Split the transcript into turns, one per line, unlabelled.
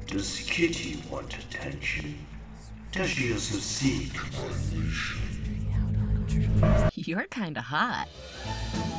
Does Kitty want attention? Does she also seek my mission?
You're kinda hot.